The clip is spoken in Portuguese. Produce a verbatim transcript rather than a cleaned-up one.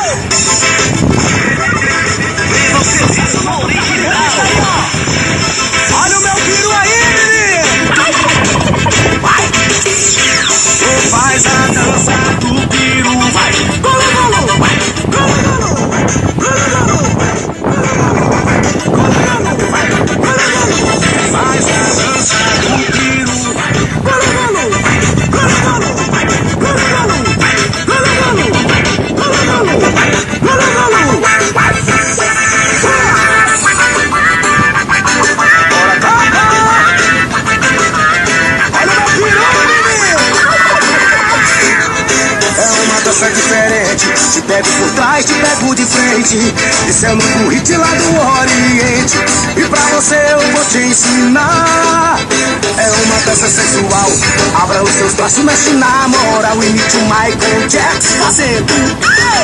Olha o meu piru aí! Vai! Tu faz a dança do piru, vai! Golo, golo, vai! Golo, golo, vai! Golo, golo, vai! Golo, golo, vai! Golo, golo, faz a dança do piru, vai! Golo, golo, vai! Golo, golo, vai! Golo, golo, vai! Golo, golo, vai! Golo, golo, vai! Golo, golo, vai! Dança diferente, te pego por trás, te pego de frente. Esse é o novo hit lá do Oriente, e pra você eu vou te ensinar. É uma dança sensual, abra os seus braços, mexe na moral, imite o Michael Jackson fazendo.